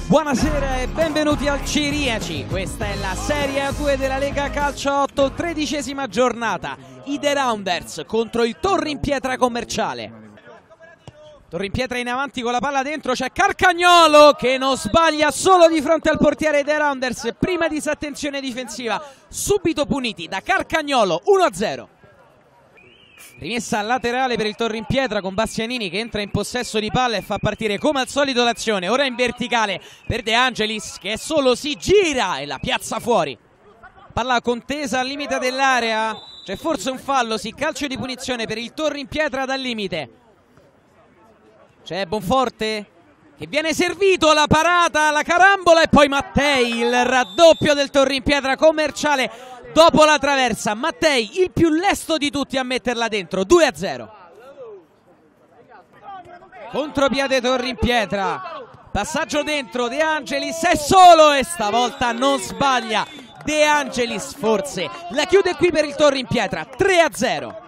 Buonasera e benvenuti al Ciriaci. Questa è la Serie A2 della Lega Calcio 8, 13ª giornata. I The Rounders contro il Torrimpietra Commerciale. Torrimpietra in avanti con la palla dentro, c'è Carcagnolo che non sbaglia solo di fronte al portiere dei Rounders. Prima disattenzione difensiva, subito puniti da Carcagnolo, 1-0. Rimessa laterale per il Torrimpietra con Bastianini che entra in possesso di palla e fa partire come al solito l'azione. Ora in verticale per De Angelis che solo si gira e la piazza fuori. Palla contesa al limite dell'area, c'è forse un fallo, sì, calcio di punizione per il Torrimpietra dal limite. C'è Bonforte che viene servito, la parata, la carambola e poi Mattei, il raddoppio del Torrimpietra Commerciale dopo la traversa. Mattei, il più lesto di tutti a metterla dentro, 2-0. Contropiede Torrimpietra, passaggio dentro, De Angelis è solo e stavolta non sbaglia. De Angelis forse la chiude qui per il Torrimpietra, 3-0.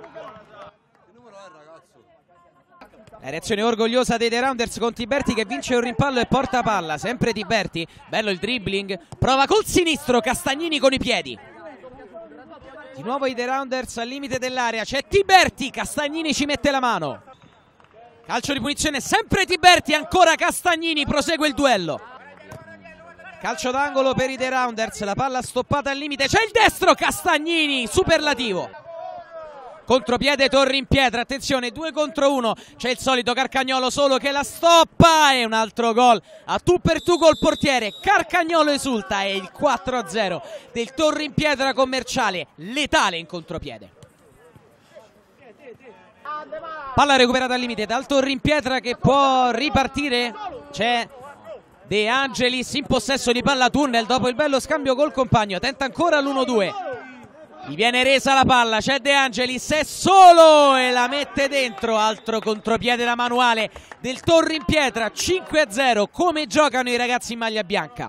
La reazione orgogliosa dei The Rounders con Tiberti che vince un rimpallo e porta palla. Sempre Tiberti, bello il dribbling, prova col sinistro, Castagnini con i piedi. Di nuovo i The Rounders al limite dell'area, c'è Tiberti, Castagnini ci mette la mano. Calcio di punizione, sempre Tiberti, ancora Castagnini, prosegue il duello. Calcio d'angolo per i The Rounders, la palla stoppata al limite, c'è il destro, Castagnini, superlativo. Contropiede Torrimpietra, attenzione, 2 contro 1, c'è il solito Carcagnolo solo che la stoppa e un altro gol a tu per tu col portiere. Carcagnolo esulta e il 4-0 del Torrimpietra Commerciale, letale in contropiede. Palla recuperata al limite dal Torrimpietra che può ripartire, c'è De Angelis in possesso di palla tunnel dopo il bello scambio col compagno, tenta ancora l'1-2. Gli viene resa la palla, c'è De Angelis, è solo e la mette dentro. Altro contropiede da manuale del Torrimpietra, 5-0. Come giocano i ragazzi in maglia bianca.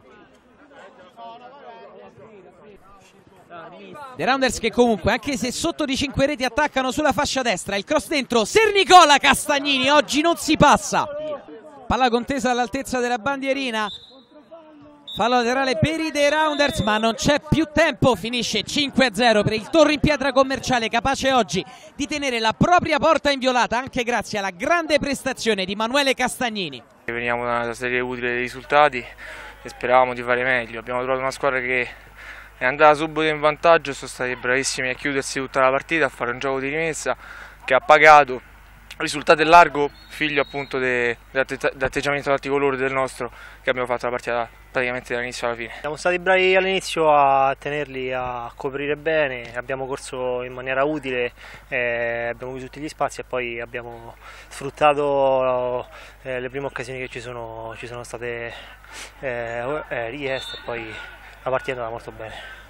The Rounders che comunque, anche se sotto di 5 reti, attaccano sulla fascia destra. Il cross dentro, Sernicola, Castagnini, oggi non si passa. Palla contesa all'altezza della bandierina. Fallo laterale per i The Rounders, ma non c'è più tempo, finisce 5-0 per il Torrimpietra Commerciale, capace oggi di tenere la propria porta inviolata anche grazie alla grande prestazione di Manuele Castagnini. Veniamo da una serie utile dei risultati e speravamo di fare meglio. Abbiamo trovato una squadra che è andata subito in vantaggio e sono stati bravissimi a chiudersi tutta la partita, a fare un gioco di rimessa che ha pagato. Il risultato è largo, figlio appunto dell'atteggiamento multicolore del nostro, che abbiamo fatto la partita praticamente dall'inizio alla fine. Siamo stati bravi all'inizio a tenerli a coprire bene, abbiamo corso in maniera utile, abbiamo avuto tutti gli spazi e poi abbiamo sfruttato le prime occasioni che ci sono state richieste e poi la partita è andata molto bene.